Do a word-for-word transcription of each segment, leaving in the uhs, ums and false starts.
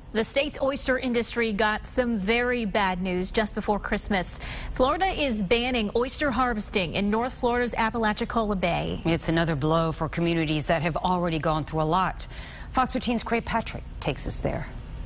The state's oyster industry got some very bad news just before Christmas. Florida is banning oyster harvesting in North Florida's Apalachicola Bay. It's another blow for communities that have already gone through a lot. Fox thirteen's Craig Patrick takes us there.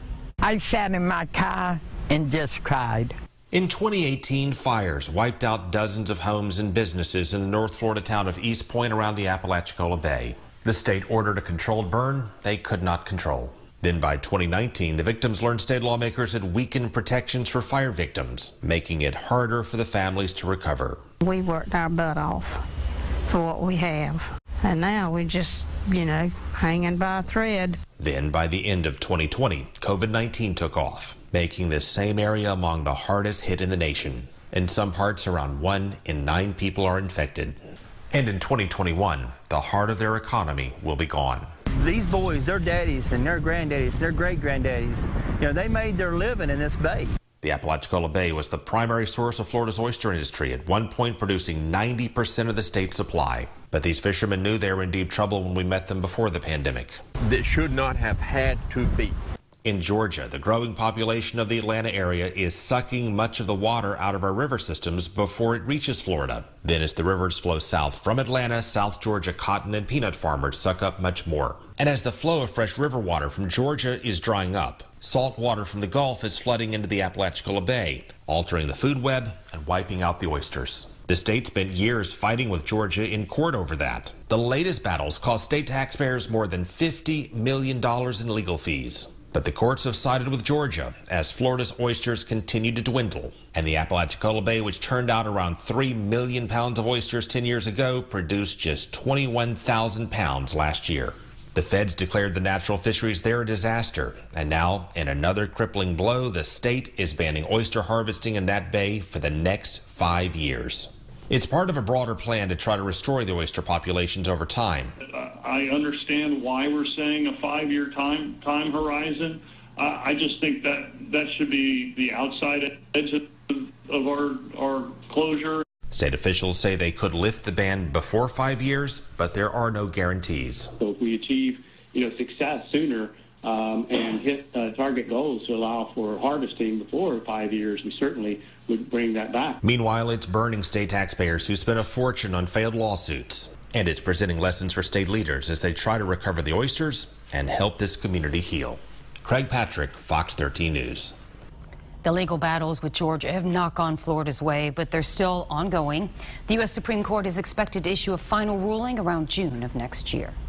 I sat in my car and just cried. In twenty eighteen, fires wiped out dozens of homes and businesses in the North Florida town of East Point around the Apalachicola Bay. The state ordered a controlled burn they could not control. Then by twenty nineteen, the victims learned state lawmakers had weakened protections for fire victims, making it harder for the families to recover. We worked our butt off for what we have, and now we just, you know, hanging by a thread. Then by the end of twenty twenty, COVID nineteen took off, making this same area among the hardest hit in the nation. In some parts, around one in nine people are infected. And in twenty twenty-one, the heart of their economy will be gone. These boys, their daddies and their granddaddies, their great-granddaddies, you know, they made their living in this bay. The Apalachicola Bay was the primary source of Florida's oyster industry, at one point producing ninety percent of the state's supply. But these fishermen knew they were in deep trouble when we met them before the pandemic. That should not have had to be. In Georgia, the growing population of the Atlanta area is sucking much of the water out of our river systems before it reaches Florida. Then as the rivers flow south from Atlanta, South Georgia cotton and peanut farmers suck up much more. And as the flow of fresh river water from Georgia is drying up, salt water from the Gulf is flooding into the Apalachicola Bay, altering the food web and wiping out the oysters. The state spent years fighting with Georgia in court over that. The latest battles cost state taxpayers more than fifty million dollars in legal fees. But the courts have sided with Georgia as Florida's oysters continue to dwindle. And the Apalachicola Bay, which turned out around three million pounds of oysters ten years ago, produced just twenty-one thousand pounds last year. The feds declared the natural fisheries there a disaster. And now, in another crippling blow, the state is banning oyster harvesting in that bay for the next five years. It's part of a broader plan to try to restore the oyster populations over time. I understand why we're saying a five-year time time horizon. Uh, I just think that that should be the outside edge of, of our, our closure. State officials say they could lift the ban before five years, but there are no guarantees. So if we achieve, you know, success sooner um, and hit uh, target goals to allow for harvesting before five years, we certainly would bring that back. Meanwhile, it's burning state taxpayers who spent a fortune on failed lawsuits. And it's presenting lessons for state leaders as they try to recover the oysters and help this community heal. Craig Patrick, Fox thirteen News. The legal battles with Georgia have not gone Florida's way, but they're still ongoing. The U S Supreme Court is expected to issue a final ruling around June of next year.